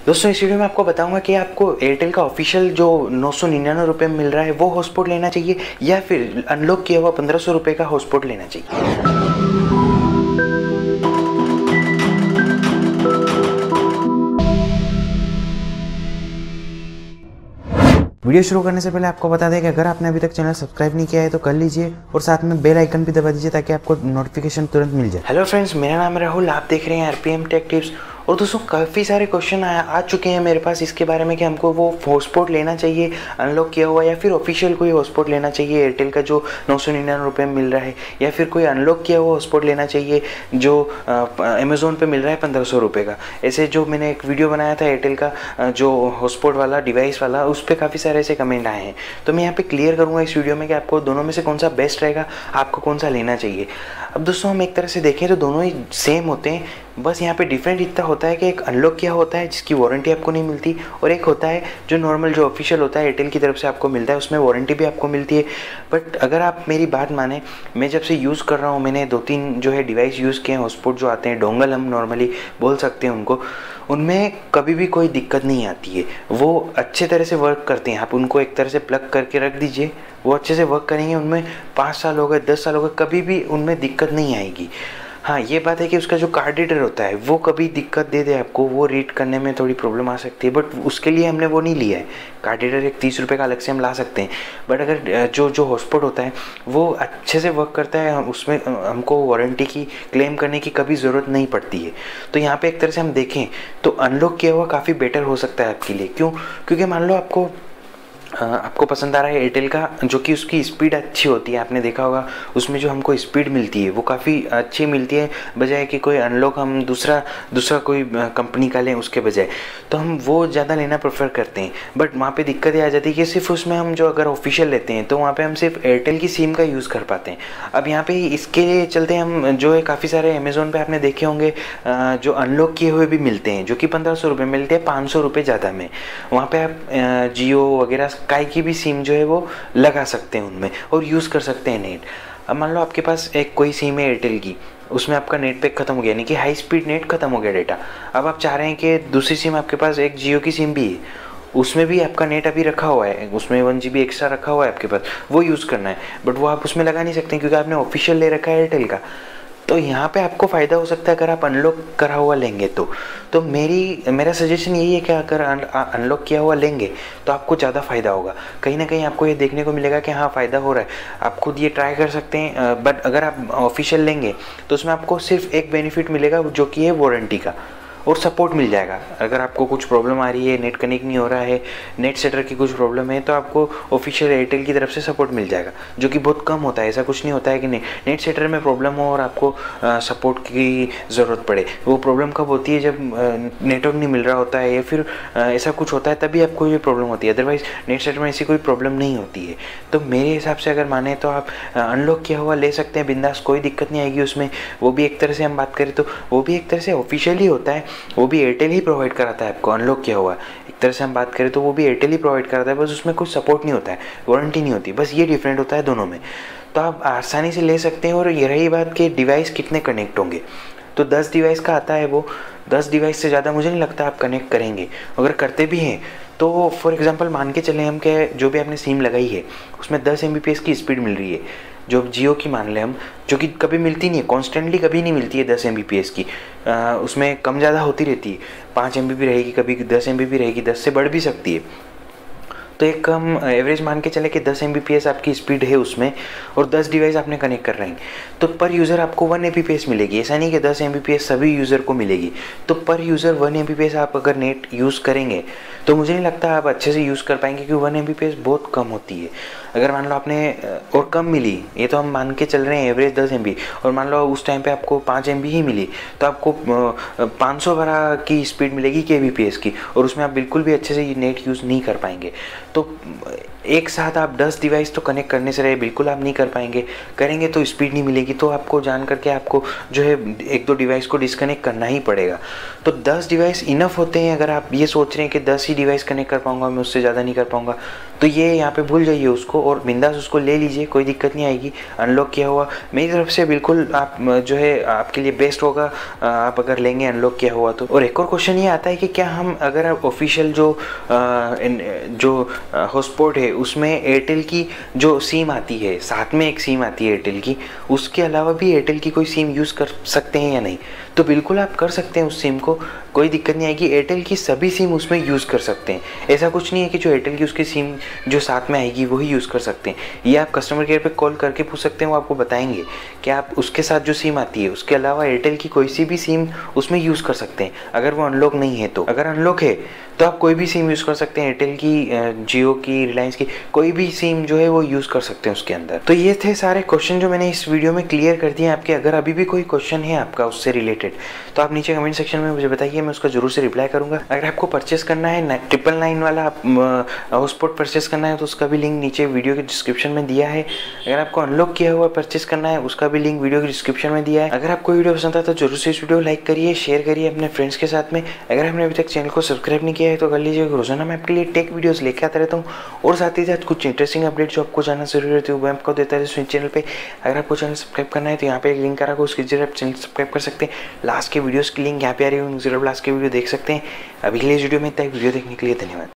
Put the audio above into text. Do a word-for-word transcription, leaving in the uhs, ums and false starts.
दोस्तों इस वीडियो में आपको बताऊंगा कि आपको एयरटेल का ऑफिशियल जो नौ सौ निन्यानवे रुपये में मिल रहा है वो हॉटस्पॉट लेना चाहिए या फिर अनलॉक किया हुआ पंद्रह सौ रुपये का हॉटस्पॉट लेना चाहिए। वीडियो शुरू करने से पहले आपको बता दें कि अगर आपने अभी तक चैनल सब्सक्राइब नहीं किया है तो कर लीजिए और साथ में बेल आइकन भी दबा दीजिए ताकि आपको नोटिफिकेशन तुरंत मिल जाए। हेलो फ्रेंड्स, मेरा नाम है राहुल, आप देख रहे हैं आरपीएम टेक टिप्स। और दोस्तों काफ़ी सारे क्वेश्चन आ, आ चुके हैं मेरे पास इसके बारे में कि हमको वो हॉटस्पॉट लेना चाहिए अनलॉक किया हुआ या फिर ऑफिशियल कोई हॉटस्पॉट लेना चाहिए एयरटेल का जो नौ सौ निन्यानवे रुपये में मिल रहा है, या फिर कोई अनलॉक किया हुआ हॉटस्पॉट लेना चाहिए जो अमेज़ोन पे मिल रहा है पंद्रह सौ रुपये का। ऐसे जो मैंने एक वीडियो बनाया था एयरटेल का जो हॉटस्पॉट वाला डिवाइस वाला, उस पर काफ़ी सारे ऐसे कमेंट आए हैं। तो मैं यहाँ पे क्लियर करूँगा इस वीडियो में कि आपको दोनों में से कौन सा बेस्ट रहेगा, आपको कौन सा लेना चाहिए। अब दोस्तों हम एक तरह से देखें तो दोनों ही सेम होते हैं, बस यहाँ पे डिफरेंट इतना होता है कि एक अनलॉक किया होता है जिसकी वारंटी आपको नहीं मिलती, और एक होता है जो नॉर्मल जो ऑफिशियल होता है एयरटेल की तरफ से आपको मिलता है, उसमें वारंटी भी आपको मिलती है। बट अगर आप मेरी बात माने, मैं जब से यूज़ कर रहा हूँ, मैंने दो तीन जो है डिवाइस यूज़ किए हैं हॉटस्पॉट जो आते हैं, डोंगल हम नॉर्मली बोल सकते हैं उनको, उनमें कभी भी कोई दिक्कत नहीं आती है। वो अच्छे तरह से वर्क करते हैं, आप उनको एक तरह से प्लग करके रख दीजिए, वो अच्छे से वर्क करेंगे। उनमें पाँच साल हो गए, दस साल हो गए, कभी भी उनमें दिक्कत नहीं आएगी। हाँ, ये बात है कि उसका जो कार्ड रीडर होता है वो कभी दिक्कत दे दे आपको, वो रीड करने में थोड़ी प्रॉब्लम आ सकती है, बट उसके लिए हमने वो नहीं लिया है। कार्ड रीडर एक तीस रुपये का अलग से हम ला सकते हैं, बट अगर जो जो हॉटस्पॉट होता है वो अच्छे से वर्क करता है, उसमें हमको वारंटी की क्लेम करने की कभी ज़रूरत नहीं पड़ती है। तो यहाँ पे एक तरह से हम देखें तो अनलॉक किया हुआ काफ़ी बेटर हो सकता है आपके लिए। क्यों? क्योंकि मान लो आपको आपको पसंद आ रहा है एयरटेल का जो कि उसकी स्पीड अच्छी होती है, आपने देखा होगा उसमें जो हमको स्पीड मिलती है वो काफ़ी अच्छी मिलती है, बजाय कि कोई अनलॉक हम दूसरा दूसरा कोई कंपनी का लें उसके बजाय, तो हम वो ज़्यादा लेना प्रेफर करते हैं। बट वहाँ पे दिक्कत ये आ जाती है कि सिर्फ उसमें हम जो अगर ऑफिशियल लेते हैं तो वहाँ पे हम सिर्फ एयरटेल की सिम का यूज़ कर पाते हैं। अब यहाँ पे इसके चलते हम जो है काफ़ी सारे अमेज़ोन पे आपने देखे होंगे जो अनलॉक किए हुए भी मिलते हैं जो कि पंद्रह सौ रुपये मिलते हैं, पाँच सौ रुपये ज़्यादा में। वहाँ पर आप जियो वगैरह काई की भी सिम जो है वो लगा सकते हैं उनमें और यूज़ कर सकते हैं नेट। अब मान लो आपके पास एक कोई सिम है एयरटेल की, उसमें आपका नेट पैक खत्म हो गया, यानी कि हाई स्पीड नेट खत्म हो गया डेटा। अब आप चाह रहे हैं कि दूसरी सिम आपके पास एक जियो की सिम भी है, उसमें भी आपका नेट अभी रखा हुआ है, उसमें वन जी बी एक्स्ट्रा रखा हुआ है आपके पास, वो यूज़ करना है, बट वो आप उसमें लगा नहीं सकते क्योंकि आपने ऑफिशियल ले रखा है एयरटेल का। तो यहाँ पे आपको फ़ायदा हो सकता है अगर आप अनलॉक करा हुआ लेंगे तो तो मेरी मेरा सजेशन यही है कि अगर अनलॉक किया हुआ लेंगे तो आपको ज़्यादा फ़ायदा होगा। कहीं ना कहीं आपको ये देखने को मिलेगा कि हाँ फ़ायदा हो रहा है, आप खुद ये ट्राई कर सकते हैं। बट अगर आप ऑफिशियल लेंगे तो उसमें आपको सिर्फ एक बेनिफिट मिलेगा जो कि है वारंटी का, और सपोर्ट मिल जाएगा। अगर आपको कुछ प्रॉब्लम आ रही है, नेट कनेक्ट नहीं हो रहा है, नेट सेटर की कुछ प्रॉब्लम है, तो आपको ऑफिशियल एयरटेल की तरफ से सपोर्ट मिल जाएगा, जो कि बहुत कम होता है। ऐसा कुछ नहीं होता है कि नहीं नेट सेटर में प्रॉब्लम हो और आपको सपोर्ट की ज़रूरत पड़े। वो प्रॉब्लम कब होती है? जब नेटवर्क नहीं मिल रहा होता है या फिर आ, ऐसा कुछ होता है, तभी आपको ये प्रॉब्लम होती है। अदरवाइज़ नेट सेटर में ऐसी कोई प्रॉब्लम नहीं होती है। तो मेरे हिसाब से अगर माने तो आप अनलॉक किया हुआ ले सकते हैं बिंदास, कोई दिक्कत नहीं आएगी उसमें। वो भी एक तरह से हम बात करें तो वो भी एक तरह से ऑफिशियल ही होता है, वो भी एयरटेल ही प्रोवाइड कराता है आपको अनलॉक किया हुआ। एक तरह से हम बात करें तो वो भी एयरटेल ही प्रोवाइड कराता है, बस उसमें कुछ सपोर्ट नहीं होता है, वारंटी नहीं होती, बस ये डिफरेंट होता है दोनों में। तो आप आसानी से ले सकते हैं। और ये रही बात कि डिवाइस कितने कनेक्ट होंगे, तो दस डिवाइस का आता है, वो दस डिवाइस से ज़्यादा मुझे नहीं लगता आप कनेक्ट करेंगे। अगर करते भी हैं तो फॉर एग्जांपल मान के चलें हम कि जो भी आपने सिम लगाई है उसमें दस एम बी पी एस की स्पीड मिल रही है, जो जियो की मान लें हम, जो कि कभी मिलती नहीं है, कॉन्स्टेंटली कभी नहीं मिलती है दस एम बी पी एस की, आ, उसमें कम ज़्यादा होती रहती है, पाँच एम बी पी रहेगी, कभी दस एम बी पी रहेगी, दस से बढ़ भी सकती है। तो एक हम एवरेज मान के चले कि दस एम बी पी एस आपकी स्पीड है उसमें, और दस डिवाइस आपने कनेक्ट कर रहे हैं, तो पर यूज़र आपको one M B P S मिलेगी। ऐसा नहीं कि दस एम बी पी एस सभी यूज़र को मिलेगी, तो पर user one M B P S आप अगर नेट यूज़ करेंगे तो मुझे नहीं लगता आप अच्छे से यूज़ कर पाएंगे, क्योंकि one M B P S बहुत कम होती है। अगर मान लो आपने और कम मिली, ये तो हम मान के चल रहे हैं एवरेज दस एम बी, और मान लो उस टाइम पे आपको पाँच एम बी ही मिली, तो आपको पाँच सौ बारह की स्पीड मिलेगी के बी पी एस की, और उसमें आप बिल्कुल भी अच्छे से नेट यूज़ नहीं कर पाएंगे। तो एक साथ आप दस डिवाइस तो कनेक्ट करने से रहे, बिल्कुल आप नहीं कर पाएंगे, करेंगे तो स्पीड नहीं मिलेगी, तो आपको जान करके आपको जो है एक दो डिवाइस को डिस्कनेक्ट करना ही पड़ेगा। तो दस डिवाइस इनफ होते हैं। अगर आप ये सोच रहे हैं कि दस ही डिवाइस कनेक्ट कर पाऊंगा मैं, उससे ज़्यादा नहीं कर पाऊंगा, तो ये यहाँ पे भूल जाइए उसको। को और बिंदास उसको ले लीजिए, कोई दिक्कत नहीं आएगी। अनलॉक किया हुआ मेरी तरफ से बिल्कुल आप जो है आपके लिए बेस्ट होगा, आप अगर लेंगे अनलॉक किया हुआ तो। और एक और क्वेश्चन ये आता है कि क्या हम अगर आप ऑफिशियल जो जो हॉटस्पॉट है उसमें एयरटेल की जो सिम आती है, साथ में एक सिम आती है एयरटेल की, उसके अलावा भी एयरटेल की कोई सिम यूज़ कर सकते हैं या नहीं? तो बिल्कुल आप कर सकते हैं उस सिम को, कोई दिक्कत नहीं आएगी। एयरटेल की सभी सिम उसमें यूज़ कर सकते हैं, ऐसा कुछ नहीं है कि जो एयरटेल की उसकी सिम जो साथ में आएगी वही यूज़ कर सकते हैं। ये आप कस्टमर केयर पे कॉल करके पूछ सकते हैं, वो आपको बताएंगे कि आप उसके साथ जो सिम आती है उसके अलावा एयरटेल की कोई सी भी सिम उसमें यूज़ कर सकते हैं, अगर वो अनलॉक नहीं है तो। अगर अनलॉक है तो आप कोई भी सिम यूज़ कर सकते हैं, एयरटेल की, जियो की, रिलायंस की, कोई भी सिम जो है वो यूज़ कर सकते हैं उसके अंदर। तो ये थे सारे क्वेश्चन जो मैंने इस वीडियो में क्लियर कर दिए आपके। अगर अभी भी कोई क्वेश्चन है आपका उससे रिलेटेड तो आप नीचे कमेंट सेक्शन में मुझे बताइए, मैं उसका जरूर से रिप्लाई करूँगा। अगर आपको परचेस करना है ट्रिपल नाइन वाला हॉटस्पॉट परचेस करना है तो उसका भी लिंक नीचे वीडियो के डिस्क्रिप्शन में दिया है। अगर आपको अनलॉक किया हुआ परचेस करना है उसका भी लिंक वीडियो के डिस्क्रिप्शन में दिया है। अगर आपको वीडियो पसंद आता है तो जरूर से इस वीडियो को लाइक करिए, शेयर करिए अपने फ्रेंड्स के साथ में। अगर आपने अभी तक चैनल को सब्सक्राइब नहीं किया है तो कर लीजिए, रोजाना मैं आपके लिए टेक वीडियोस लेके आता रहता हूँ और साथ ही साथ कुछ इंटरेस्टिंग अपडेट जो आपको जानना जरूरी रहती है वो आपको देता है इस चैनल पे। अगर आपको चैनल सब्सक्राइब करना है तो यहाँ पे एक लिंक आ रहा है, उसके जरिए आप चैनल सब्सक्राइब कर सकते हैं। लास्ट के वीडियोस की लिंक यहाँ पे आ रही है, जरूर लास्ट के वीडियो देख सकते हैं। अभी के लिए इस वीडियो में इतना, वीडियो देखने के लिए धन्यवाद।